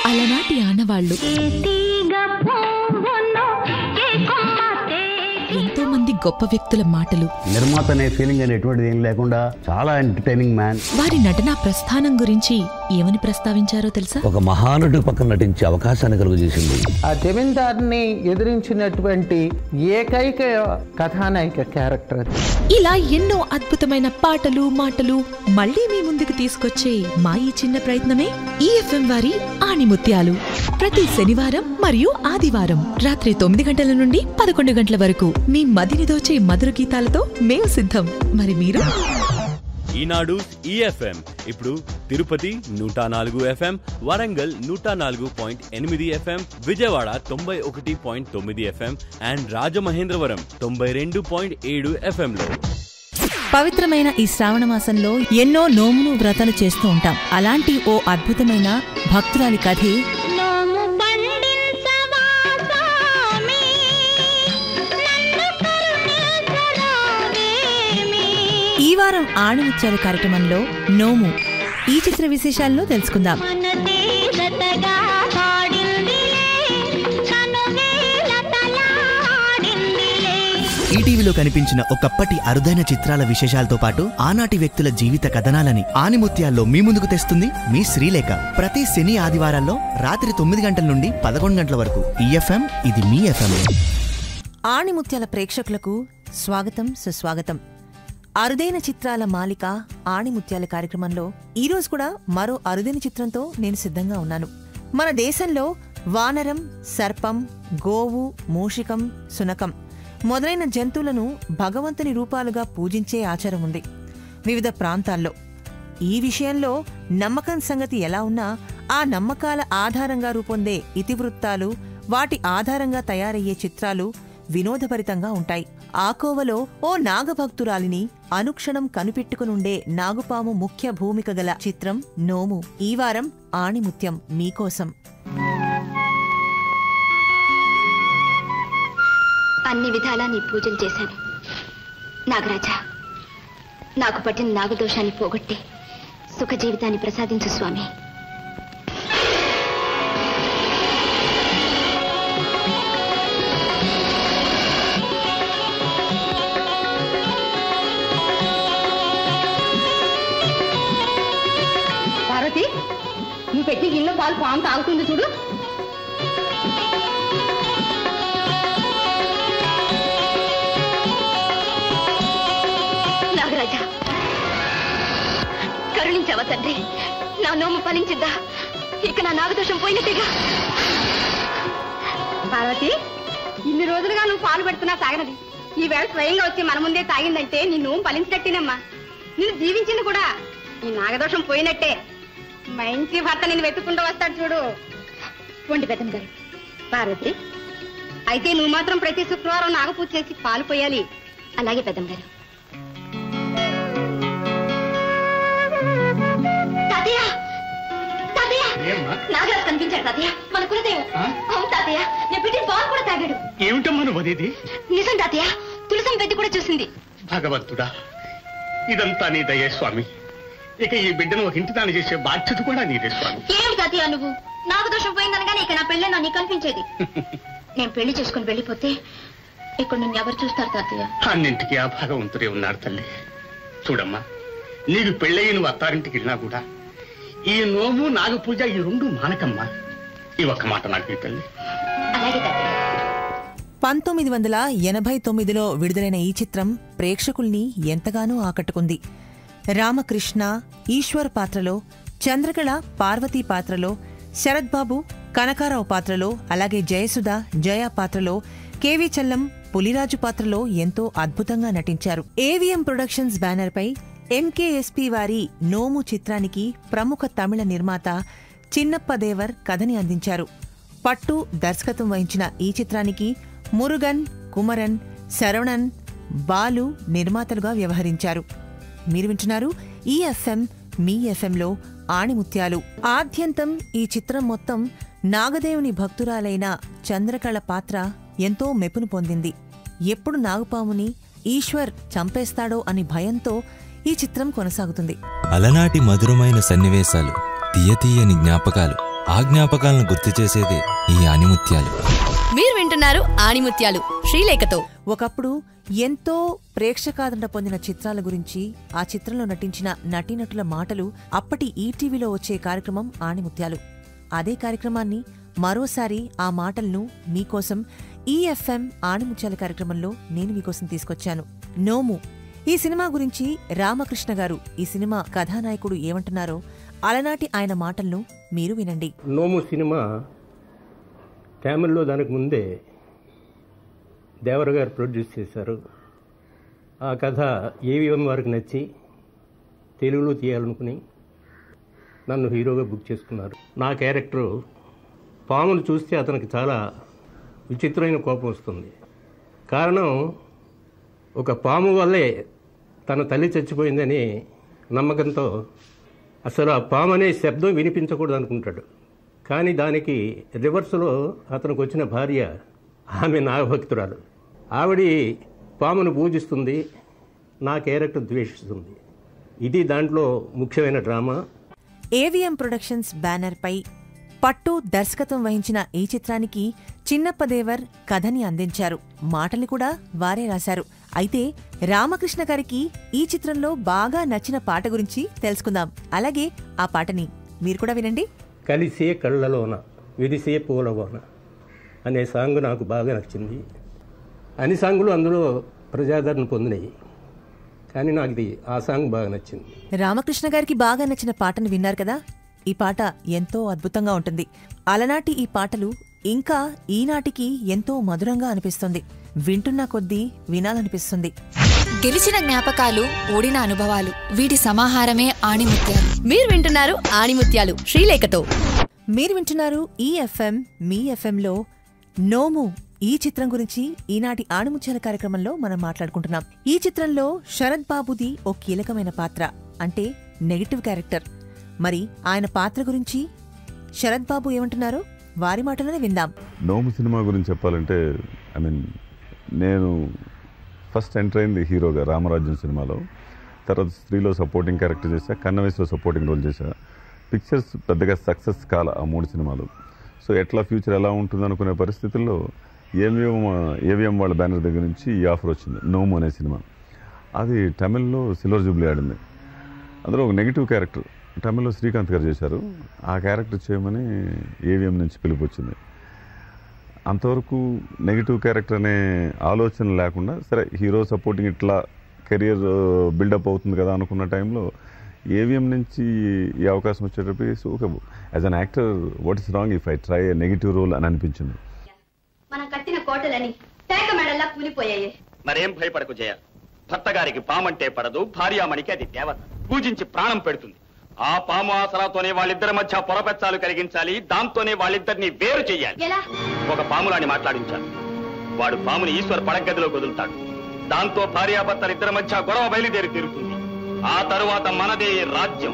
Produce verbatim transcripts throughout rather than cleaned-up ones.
అలనాటి ఆనవాళ్లు, ఎంతో మంది గొప్ప వ్యక్తుల మాటలు, నిర్మాత అనే ఫీలింగ్ అనేటువంటిది ఏం లేకుండా చాలా ఎంటర్టైనింగ్ మ్యాన్. వారి నటనా ప్రస్థానం గురించి ఏమని ప్రస్తావించారో తెలుసా? ఒక మహానటుడి పక్కన నటించే అవకాశాన్ని కలుగజేసింది. ఆ జమీందార్ని ఎదిరించినటువంటి ఏకైక కథానాయిక క్యారెక్టర్. ఇలా ఎన్నో అద్భుతమైన పాటలు మాటలు మళ్లీ మీ ముందుకు తీసుకొచ్చే మా ఈ చిన్న ప్రయత్నమే ఈ ఎఫ్ఎం వారి ఆణిముత్యాలు. ప్రతి శనివారం మరియు ఆదివారం రాత్రి తొమ్మిది గంటల నుండి పదకొండు గంటల వరకు మీ మదిని దోచే మధుర గీతాలతో మేము సిద్ధం. మరి మీరు? ఈనాడు ఈ ఎఫ్ఎం ఇప్పుడు తిరుపతి నూట నాలుగు ఎఫ్ఎం, వరంగల్ నూట నాలుగు పాయింట్ ఎనిమిది ఎఫ్ఎం, విజయవాడ తొంభై ఒకటి పాయింట్ తొమ్మిది ఎఫ్ఎం అండ్ రాజమహేంద్రవరం తొంభై రెండు పాయింట్ ఏడు ఎఫ్ఎం లో. పవిత్రమైన ఈ శ్రావణ మాసంలో ఎన్నో నోమును వ్రతాలు చేస్తూ ఉంటాం. అలాంటి ఓ అద్భుతమైన భక్తురాలి కథే ఈ వారం ఆణిముత్యాలు కార్యక్రమంలో నోము. ఈ చిత్ర విశేషాలను తెలుసుకుందాం. ఈటీవీలో కనిపించిన ఒకప్పటి అరుదైన చిత్రాల విశేషాలతో పాటు ఆనాటి వ్యక్తుల జీవిత కథనాలని ఆణిముత్యాల్లో మీ ముందుకు తెస్తుంది మీ శ్రీలేఖ. ప్రతి శని ఆదివారాల్లో రాత్రి తొమ్మిది గంటల నుండి పదకొండు గంటల వరకు ఈ ఎఫ్ఎం, ఇది మీ ఎఫ్ఎం. ఆణిముత్యాల ప్రేక్షకులకు స్వాగతం, సుస్వాగతం. అరుదైన చిత్రాల మాలిక ఆణిముత్యాల కార్యక్రమంలో ఈరోజు కూడా మరో అరుదైన చిత్రంతో నేను సిద్ధంగా ఉన్నాను. మన దేశంలో వానరం, సర్పం, గోవు, మూషికం, సునకం మొదలైన జంతువులను భగవంతుని రూపాలుగా పూజించే ఆచారం ఉంది వివిధ ప్రాంతాల్లో. ఈ విషయంలో నమ్మకం సంగతి ఎలా ఉన్నా ఆ నమ్మకాల ఆధారంగా రూపొందే ఇతివృత్తాలు, వాటి ఆధారంగా తయారయ్యే చిత్రాలు వినోదభరితంగా ఉంటాయి. ఆ కోవలో ఓ నాగభక్తురాలిని అనుక్షణం కనిపెట్టుకునుండే నాగుపాము ముఖ్య భూమిక గల చిత్రం నోము. ఈ వారం ఆణిముత్యం మీకోసం. అన్ని విధాలా నీ పూజలు చేశాను నాగరాజా. నాకు పట్టిన నాగదోషాన్ని పోగొట్టి సుఖ జీవితాన్ని ప్రసాదించు స్వామి. పార్వతి, నువ్వు పెట్టి గిన్నె పాలు పాము తాగుతుంది చూడు. నాగరాజా, కరుణించావా తండ్రి? నా నోము ఫలించిందా? ఇక నా నాగదోషం పోయినట్టేగా. పార్వతి, ఇన్ని రోజులుగా నువ్వు పాలు పెడుతున్నా తాగినది ఈ వేళ స్వయంగా వచ్చి మన ముందే తాగిందంటే నీ నోము ఫలించినట్టేనమ్మా. నిన్ను జీవించింది కూడా ఈ నాగదోషం పోయినట్టే. మంచి భర్త నేను వెతుక్కుంటూ వస్తాడు చూడు. వండి పెద్దమ్మ గారు. పార్వతి, అయితే నువ్వు మాత్రం ప్రతి శుక్రవారం నాగపూజ చేసి పాలు పోయాలి. అలాగే పెద్దమ్మ గారు. తాతయ్య, తాతయ్య, నాగరాజు కనిపించాడు తాతయ్య. మన కులదేవం. అవును తాతయ్య, నేను పెట్టిన పాలు కూడా తాగాడు. ఏమిటమ్మా నువ్వు అనేది? నిజం తాతయ్య, తులసం పెద్ద కూడా చూసింది. భగవంతుడా, ఇదంతా నీ దయే స్వామి. ఇక ఈ బిడ్డను ఒక ఇంటి దాన్ని చేసే బాధ్యత కూడా నీదే స్వామి. ఏమిటి తాతయ్య నువ్వు? నాగదోషం పోయిందనగానే ఇక నా పెళ్ళేనో నీకు కనిపించేది. నేను పెళ్లి చేసుకుని వెళ్ళిపోతే ఇక్కడ నిన్ను ఎవరు చూస్తారు తాతయ్య? అన్నింటికి ఆ భగవంతుడే ఉన్నాడు తల్లి. చూడమ్మా, నీకు పెళ్ళయి నువ్వు అత్తారింటికి వెళ్ళినా కూడా ఈ నోము నాగపూజ ఈ రెండు మానకమ్మా. ఈ ఒక్క మాట నాకు తల్లి. అలాగే తాతయ్య. పంతొమ్మిది వందల ఎనభై తొమ్మిదిలో విడుదలైన ఈ చిత్రం ప్రేక్షకుల్ని ఎంతగానో ఆకట్టుకుంది. రామకృష్ణ, ఈశ్వర్ పాత్రలో, చంద్రకళ పార్వతీ పాత్రలో, శరత్బాబు కనకారావు పాత్రలో, అలాగే జయసుధ జయ పాత్రలో, కేవీ చల్లం పులిరాజు పాత్రలో ఎంతో అద్భుతంగా నటించారు. ఏవిఎం ప్రొడక్షన్స్ బ్యానర్ పై ఎంకేఎస్పీ వారి నోము చిత్రానికి ప్రముఖ తమిళ నిర్మాత చిన్నప్పదేవర్ కథని అందించారు. పట్టు దర్శకత్వం వహించిన ఈ చిత్రానికి మురుగన్, కుమరన్, శరవణన్, బాలు నిర్మాతలుగా వ్యవహరించారు. మీరు వింటున్నారు ఈ ఎఫ్ఎం, మీ ఎఫ్ఎంలో ఆణిముత్యాలు. ఆద్యంతం ఈ చిత్రం మొత్తం నాగదేవుని భక్తురాలైన చంద్రకళ పాత్ర ఎంతో మెప్పును పొందింది. ఎప్పుడు నాగుపాముని ఈశ్వర్ చంపేస్తాడో అని భయంతో ఈ చిత్రం కొనసాగుతుంది. అలనాటి మధురమైన సన్నివేశాలు, తీయతీయని జ్ఞాపకాలు ఆ జ్ఞాపకాలను గుర్తు చేసేదే ఈ ఆణిముత్యాలు. మీరు వింటున్నారు ఆణిముత్యాలు శ్రీలేఖతో. ఒకప్పుడు ఎంతో ప్రేక్షకాదరణ పొందిన చిత్రాల గురించి, ఆ చిత్రంలో నటించిన నటీనటుల మాటలు అప్పటి ఈటీవీలో వచ్చే కార్యక్రమం ఆణిముత్యాలు. అదే కార్యక్రమాన్ని మరోసారి ఆ మాటలను మీకోసం ఈ ఎఫ్ఎం ఆణిముత్యాల కార్యక్రమంలో నేను మీకోసం తీసుకొచ్చాను. నోము ఈ సినిమా గురించి రామకృష్ణ గారు, ఈ సినిమా కథానాయకుడు ఏమంటున్నారో అలనాటి ఆయన మాటలను మీరు వినండి. నోము సినిమా తమిళ్లో దానికి ముందే దేవర గారు ప్రొడ్యూస్ చేశారు. ఆ కథ ఏవిఎం వారికి నచ్చి తెలుగులో తీయాలనుకుని నన్ను హీరోగా బుక్ చేసుకున్నారు. నా క్యారెక్టరు పామును చూస్తే అతనికి చాలా విచిత్రమైన కోపం వస్తుంది. కారణం, ఒక పాము వల్లే తన తల్లి చచ్చిపోయిందని నమ్మకంతో అసలు ఆ పాము అనే శబ్దం వినిపించకూడదు అనుకుంటాడు. కానీ దానికి రివర్స్లో అతనికి వచ్చిన భార్య, ఆమె నాగభక్తురాలు. ఆవిడ పామును పూజిస్తుంది, నా క్యారెక్టర్ ద్వేషిస్తుంది. ఇది దాంట్లో ముఖ్యమైన డ్రామా. ఏవిఎం ప్రొడక్షన్స్ బ్యానర్ పై పట్టు దర్శకత్వం వహించిన ఈ చిత్రానికి చిన్నప్పదేవర్ కథని అందించారు. మాటల్ని కూడా వారే రాశారు. అయితే రామకృష్ణ గారికి ఈ చిత్రంలో బాగా నచ్చిన పాట గురించి తెలుసుకుందాం. అలాగే ఆ పాటని మీరు కూడా వినండి. కలిసే కళ్ళలోన విరిసే పూలవోన అనే సాంగ్ నాకు బాగా నచ్చింది. అన్ని సాంగులు అందులో ప్రజాదరణ పొందినాయి, కానీ నాకు ఇది ఆ సాంగ్ బాగా నచ్చింది. రామకృష్ణ గారికి బాగా నచ్చిన పాటను విన్నారు కదా. ఈ పాట ఎంతో అద్భుతంగా ఉంటుంది. అలనాటి ఈ పాటలు ఇంకా ఈనాటికి ఎంతో మధురంగా అనిపిస్తుంది. వింటున్న కొద్దీ వినాలనిపిస్తుంది. గెలిచిన జ్ఞాపకాలు, ఓడిన అనుభవాలు, వీటి సమాహారమే ఆణిముత్యాలు. మీరు వింటున్నారు ఆణిముత్యాలు శ్రీలేఖతో. మీరు వింటున్నారు ఈ ఎఫ్ఎం మీ ఎఫ్ఎంలో నోము ఈ చిత్రం గురించి ఈనాటి ఆణిముత్యాల కార్యక్రమంలో మనం మాట్లాడుకుంటున్నాం. ఈ చిత్రంలో శరత్ బాబుది ఓ కీలకమైన పాత్ర, అంటే నెగటివ్ క్యారెక్టర్. మరి ఆయన పాత్ర గురించి శరత్ బాబు ఏమంటున్నారో వారి మాటలోనే విందాం. నోము సినిమా గురించి చెప్పాలంటే, ఐ మీన్ నేను ఫస్ట్ ఎంటర్ అయింది హీరోగా రామరాజ్యం సినిమాలో. తర్వాత స్త్రీలో సపోర్టింగ్ క్యారెక్టర్ చేశా, కన్నవయసులో సపోర్టింగ్ రోల్ చేశా. పిక్చర్స్ పెద్దగా సక్సెస్ కాల ఆ మూడు సినిమాలు. సో ఎట్లా ఫ్యూచర్ ఎలా ఉంటుంది అనుకునే పరిస్థితుల్లో ఏవిఎం ఏవిఎం వాళ్ళ బ్యానర్ దగ్గర నుంచి ఈ ఆఫర్ వచ్చింది, నోము అనే సినిమా. అది తమిళ్లో సిల్వర్ జూబ్లీ ఆడింది. అందులో ఒక నెగిటివ్ క్యారెక్టర్ తమిళ్లో శ్రీకాంత్ గారు చేశారు. ఆ క్యారెక్టర్ చేయమని ఏవిఎం నుంచి పిలుపు వచ్చింది. అంతవరకు నెగిటివ్ క్యారెక్టర్ అనే ఆలోచన లేకుండా, సరే హీరో సపోర్టింగ్ ఇట్లా కెరియర్ బిల్డప్ అవుతుంది కదా అనుకున్న టైంలో ఏవిఎం నుంచి ఈ అవకాశం వచ్చేటప్పుడు okay, as an actor what is wrong if I try a negative role అని అనిపించింది. మనం కట్టిన కోటలని తేక మెడల్లా కూలిపోయాయి. మరేం భయపడకు జయ. భర్త గారికి పామంటే పడదు, భార్యామణికి అది దేవత, పూజించి ప్రాణం పెడుతుంది. ఆ పాము ఆసరాతోనే వాళ్ళిద్దరి మధ్య పొరపెచ్చాలు కలిగించాలి, దాంతోనే వాళ్ళిద్దరిని వేరు చెయ్యాలి. ఒక పాములాని మాట్లాడించాలి. వాడు పాముని ఈశ్వర్ పడగదిలో వదులుతాడు. దాంతో భార్యాభర్తలిద్దరి మధ్య గొడవ బయలుదేరి తీరుతుంది. ఆ తరువాత మనదే రాజ్యం.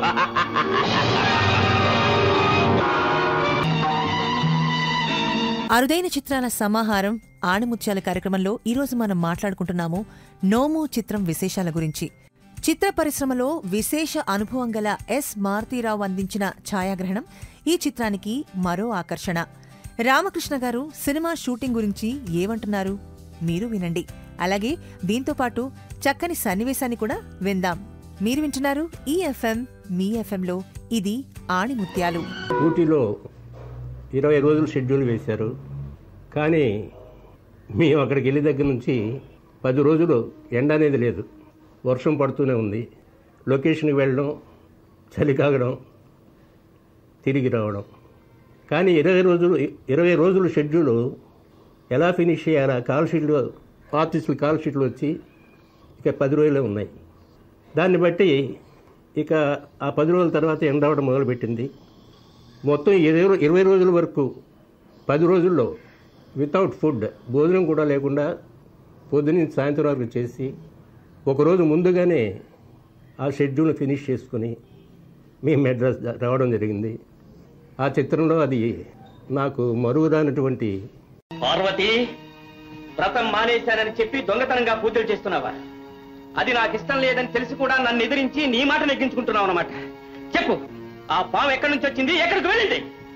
అరుదైన చిత్రాల సమాహారం ఆణిముత్యాల కార్యక్రమంలో ఈరోజు మనం మాట్లాడుకుంటున్నాము నోము చిత్రం విశేషాల గురించి. చిత్ర పరిశ్రమలో విశేష అనుభవం గల ఎస్ మారుతీరావు అందించిన ఛాయాగ్రహణం ఈ చిత్రానికి మరో ఆకర్షణ. రామకృష్ణ గారు సినిమా షూటింగ్ గురించి ఏమంటున్నారు మీరు వినండి. అలాగే దీంతో పాటు చక్కని సన్నివేశాన్ని కూడా విందాం. మీరు వింటున్నారు ఈ ఎఫ్ఎం మీ ఎఫ్ఎంలో ఇది ఆణిముత్యాలు. ఊటీలో ఇరవై రోజులు షెడ్యూల్ వేశారు, కానీ మేము అక్కడికి వెళ్ళే దగ్గర నుంచి పది రోజులు ఎండ అనేది లేదు, వర్షం పడుతూనే ఉంది. లొకేషన్కి వెళ్ళడం, చలి కాగడం, తిరిగి రావడం. కానీ ఇరవై రోజులు ఇరవై రోజులు షెడ్యూల్ ఎలా ఫినిష్ చేయాలా, కాల్ షీట్లు ఆర్టిస్టులు కాల్ షీట్లు వచ్చి ఇక పది రోజులే ఉన్నాయి. దాన్ని బట్టి ఇక ఆ పది రోజుల తర్వాత ఎండ అవడం మొదలుపెట్టింది. మొత్తం ఇరవై ఇరవై రోజుల వరకు పది రోజుల్లో వితౌట్ ఫుడ్, భోజనం కూడా లేకుండా పొద్దున్న సాయంత్రం వరకు చేసి ఒకరోజు ముందుగానే ఆ షెడ్యూల్ని ఫినిష్ చేసుకుని మేము మెడ్రాస్ రావడం జరిగింది. ఆ చిత్రంలో అది నాకు మరుగురానటువంటి. పార్వతి, వ్రతం మానేశానని చెప్పి దొంగతనంగా పూజలు చేస్తున్నావా? అది నాకు ఇష్టం లేదని తెలిసి కూడా నన్ను ఎదిరించి నీ మాట నెగ్గించుకుంటున్నావు అన్నమాట. చెప్పు, ఆ పాము ఎక్కడి నుంచి వచ్చింది, ఎక్కడికి వెళ్ళింది?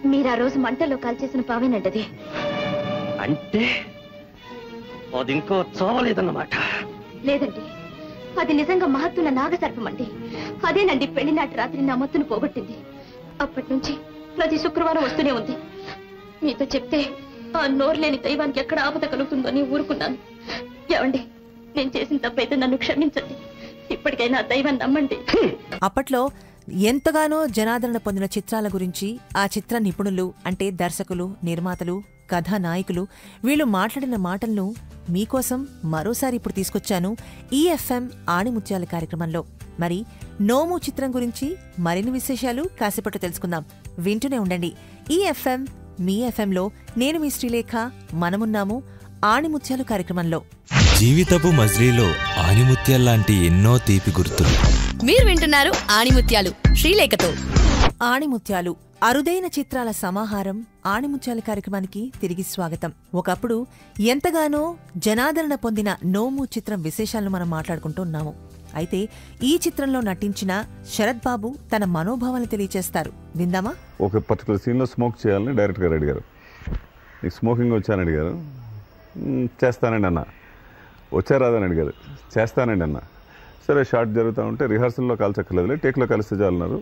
మీరు ఆ రోజు మంటల్లో కాల్చేసిన పావేనంటది. అంటే అది ఇంకో చావలేదన్నమాట. లేదండి, అది నిజంగా మహత్తున్న నాగసర్పం అండి. అదేనండి పెళ్లినాటి రాత్రి నా మత్తును పోగొట్టింది. అప్పటి నుంచి ప్రతి శుక్రవారం వస్తూనే ఉంది. మీతో చెప్తే ఆ నోరులేని దైవానికి ఎక్కడ ఆపద కలుగుతుందని ఊరుకున్నాను. ఏమండి, నేను చేసిన తప్పైతే నన్ను క్షమించండి. ఇప్పటికైనా దైవం నమ్మండి. అప్పట్లో ఎంతగానో జనాదరణ పొందిన చిత్రాల గురించి ఆ చిత్ర నిపుణులు అంటే దర్శకులు, నిర్మాతలు, కథానాయకులు వీళ్లు మాట్లాడిన మాటలను మీకోసం మరోసారి ఇప్పుడు తీసుకొచ్చాను ఈ ఎఫ్ఎం ఆణిముత్యాల కార్యక్రమంలో. మరి నోము చిత్రం గురించి మరిన్ని విశేషాలు కాసేపట్లో తెలుసుకుందాం. వింటూనే ఉండండి ఈ ఎఫ్ఎం మీ ఎఫ్ఎంలో. నేను మీ శ్రీలేఖ. మనమున్నాము ఆణిముత్యాలు కార్యక్రమంలో. జీవితపు మజిలీలో ఆణిముత్యాల్లాంటి ఎన్నో తీపి గుర్తులు. మీరు వింటున్నారు ఆణిముత్యాలు శ్రీలేఖతో. ఆణిముత్యాలు అరుదైన చిత్రాల సమాహారం. ఆణిముత్యాల కార్యక్రమానికి తిరిగి స్వాగతం. ఒకప్పుడు ఎంతగానో జనాదరణ పొందిన నోము చిత్రం విశేషాలను మనం మాట్లాడుకుంటున్నాము. అయితే ఈ చిత్రంలో నటించిన శరత్ బాబు తన మనోభావాలను తెలియచేస్తారు. విందామా? ఒక పర్టికులర్ సీన్లో స్మోక్ చేయాలని డైరెక్టర్ గారు అడిగారు. నీకు స్మోకింగ్ వచ్చానని అడిగారు. చేస్తానండి అన్న. వచ్చారాదని అడిగారు. చేస్తానండి అన్న. సరే, షార్ట్ జరుగుతూ ఉంటే రిహార్సల్లో కాల్చక్కర్లేదులే, టేక్లో కలిస్తే చాలన్నారు.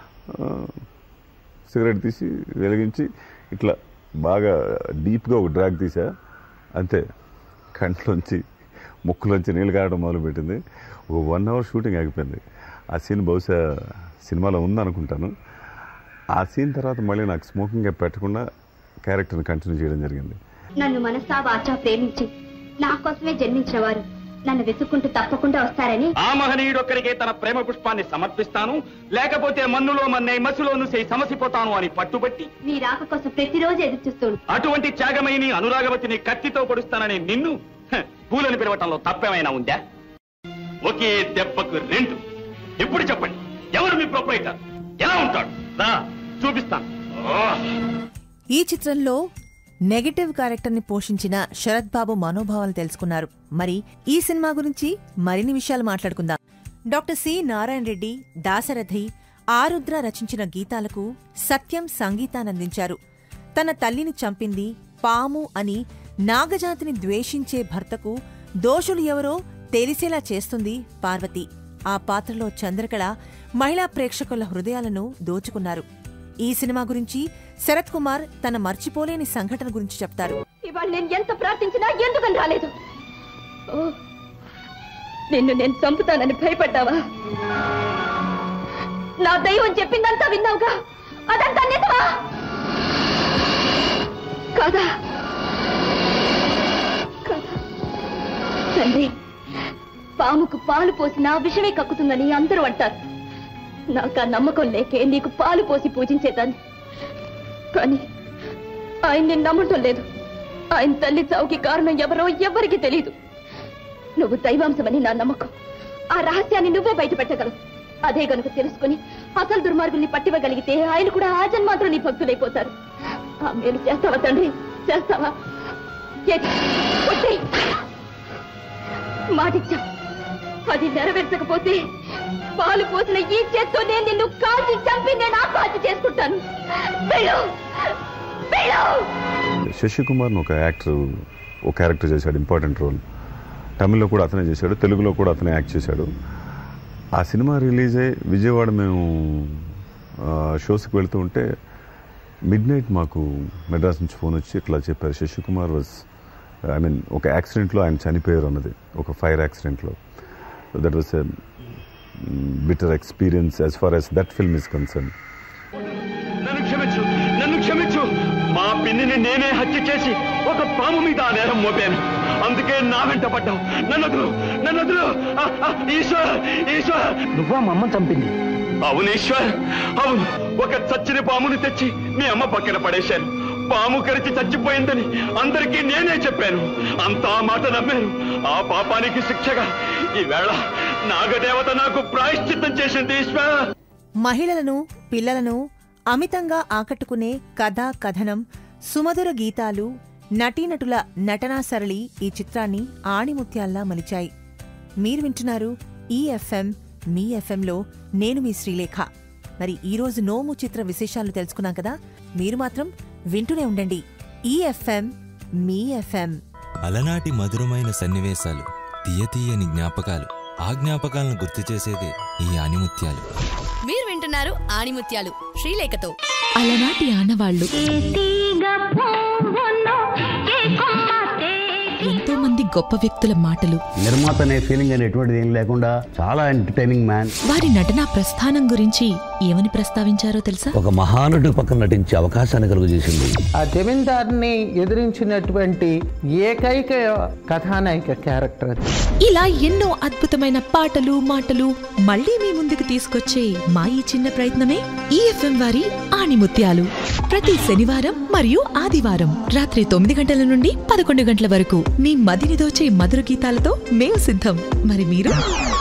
సిగరెట్ తీసి వెలిగించి ఇట్లా బాగా డీప్గా ఒక డ్రాగ్ తీసా. అంతే, కంట్లోంచి ముక్కులోంచి నీళ్ళు కారడం మొదలుపెట్టింది. ఒక వన్ అవర్ షూటింగ్ ఆగిపోయింది. ఆ సీన్ బహుశా సినిమాలో ఉందనుకుంటాను. ఆ సీన్ తర్వాత మళ్ళీ నాకు స్మోకింగ్ పెట్టకుండా క్యారెక్టర్ని కంటిన్యూ చేయడం జరిగింది. నన్ను మనసా వాచా ప్రేమించి నా కోసమే జన్మించిన వారు నన్ను వెతుక్కుంటూ తప్పకుండా వస్తారని ఆ మహనీయుడొక్కరికే తన ప్రేమ పుష్పాన్ని సమర్పిస్తాను, లేకపోతే మన్నులో మన్నే మసిలోను చేయి సమసిపోతాను అని పట్టుబట్టి మీ రాక కోసం ప్రతిరోజు ఎదురు చూస్తూ అటువంటి త్యాగమైని అనురాగవతిని కత్తితో పొడుస్తానని నిన్ను పూలని పిలవటంలో తప్పేమైనా ఉందా? ఒకే దెబ్బకు రెండు. ఇప్పుడు చెప్పండి, ఎవరు మీ ప్రొపరైటర్? ఎలా ఉంటాడు? రా చూపిస్తాను. ఈ చిత్రంలో నెగటివ్ క్యారెక్టర్ ని పోషించిన శరత్ బాబు మనోభావాలు తెలుసుకున్నారు. మరి ఈ సినిమా గురించి మరిన్ని విషయాలు మాట్లాడుకుందాం. డాక్టర్ సి నారాయణ రెడ్డి, దాశరథి, ఆరుద్ర రచించిన గీతాలకు సత్యం సంగీతానందించారు. తన తల్లిని చంపింది పాము అని నాగజాతిని ద్వేషించే భర్తకు దోషులు ఎవరో తెలిసేలా చేస్తుంది పార్వతి. ఆ పాత్రలో చంద్రకళ మహిళా ప్రేక్షకుల హృదయాలను దోచుకున్నారు. ఈ సినిమా గురించి శరత్ కుమార్ తన మర్చిపోలేని సంఘటన గురించి చెప్తారు. ఇవాళ నేను ఎంత ప్రార్థించినా ఎందుకని రాలేదు? నిన్ను నేను చంపుతానని భయపడ్డావా? నా దైవం చెప్పిందంతా విన్నావుగా, అదంతా నిజమా కాదా? తండ్రి, పాముకు పాలు పోసినా విషమే కక్కుతుందని అందరూ అంటారు. నాకు ఆ నమ్మకం లేకే నీకు పాలు పోసి పూజించేదాన్ని. కానీ ఆయన్ని నమ్మటం లేదు. ఆయన తల్లి చావుకి కారణం ఎవరో ఎవరికి తెలియదు. నువ్వు దైవాంశమని నా నమ్మకం. ఆ రహస్యాన్ని నువ్వే బయట పెట్టగలవు. అదే గనుక తెలుసుకుని అసలు దుర్మార్గుల్ని పట్టివ్వగలిగితే ఆయన కూడా ఆ జన్మాత్రం నీ భక్తులైపోతారు. ఆ మేలు చేస్తావా తండ్రి? చేస్తావా? మాటిచ్చా. అది నెరవేర్చకపోతే పాలు పోసిన ఈ చేత్తోనే నిన్ను కాల్చి చంపి నేను ఆత్మహత్య చేసుకుంటాను. శశికుమార్ ఒక యాక్టర్ ఒక క్యారెక్టర్ చేశాడు, ఇంపార్టెంట్ రోల్. తమిళ్లో కూడా అతనే చేశాడు, తెలుగులో కూడా అతనే యాక్ట్ చేశాడు. ఆ సినిమా రిలీజ్ అయ్యి విజయవాడ మేము షోస్కి వెళ్తూ ఉంటే మిడ్ నైట్ మాకు మెడ్రాస్ నుంచి ఫోన్ వచ్చి ఇట్లా చెప్పారు, శశికుమార్ వాజ్ ఐ మీన్ ఒక యాక్సిడెంట్లో ఆయన చనిపోయారు అన్నది, ఒక ఫైర్ యాక్సిడెంట్లో. That was a bitter experience as far as that film is concern. నన్ను క్షమించు, నన్ను క్షమించు. మా పిన్నిని నేనే హత్య చేసి ఒక పాము మీద ఆ నేరం మోపాను. అందుకే నా వెంట పడ్డావు. నన్నదులు నన్నదులు ఈశ్వర్, ఈశ్వర్. నువ్వా మా అమ్మని చంపింది? అవును ఈశ్వర్, అవును. ఒక చచ్చిన పాముని తెచ్చి మీ అమ్మ పక్కన పడేశాను. పాము కరిచి చచ్చిపోయిందని అందరికీ నేనే చెప్పాను. అంతా మాట నమ్మాను. ఆ పాపానికి శిక్షగా ఈవేళ నాగదేవత నాకు ప్రాయశ్చిత్తం చేసింది ఈశ్వర్. మహిళలను, పిల్లలను అమితంగా ఆకట్టుకునే కథా కథనం, సుమధుర గీతాలు, నటీనటుల నటనా సరళి ఈ చిత్రాన్ని ఆణిముత్యాల్లా మలిచాయి. మీరు వింటున్నారు ఈ ఎఫ్ఎం మీ ఎఫ్ఎంలో. నేను మీ శ్రీలేఖ. మరి ఈరోజు నోము చిత్ర విశేషాలు తెలుసుకున్నాం కదా. మీరు మాత్రం వింటూనే ఉండండి ఈ ఎఫ్ఎం మీ ఎఫ్ఎం. అలనాటి మధురమైన సన్నివేశాలు, తీయ తీయని జ్ఞాపకాలు, ఆ జ్ఞాపకాలను గుర్తు చేసేదే ఈ ఆణిముత్యాలు. మీరు వింటున్నారు ఆణిముత్యాలు శ్రీలేఖతో. అలనాటి ఆనవాళ్లు, ఎంతో మంది గొప్ప వ్యక్తుల మాటలు, నిర్మాత అనే ఫీలింగ్ అని ఎటువంటిది ఏం లేకుండా చాలా ఎంటర్టైనింగ్ మ్యాన్. వారి నటనా ప్రస్థానం గురించి ఏమని ప్రస్తావించారో తెలుసా? ఒక మహానటుడి పక్కన నటించే అవకాశాన్ని కలుగజేసింది. ఆ జమీందార్ని ఎదిరించినటువంటి ఏకైక కథానాయిక క్యారెక్టర్ అది. ఇలా ఎన్నో అద్భుతమైన పాటలు మాటలు మళ్లీ మీ ముందుకు తీసుకొచ్చే మా ఈ చిన్న ప్రయత్నమే ఈ ఎఫ్ఎం వారి ఆణిముత్యాలు. ప్రతి శనివారం మరియు ఆదివారం రాత్రి తొమ్మిది గంటల నుండి పదకొండు గంటల వరకు మీ మదిని దోచే మధుర గీతాలతో మేము సిద్ధం. మరి మీరు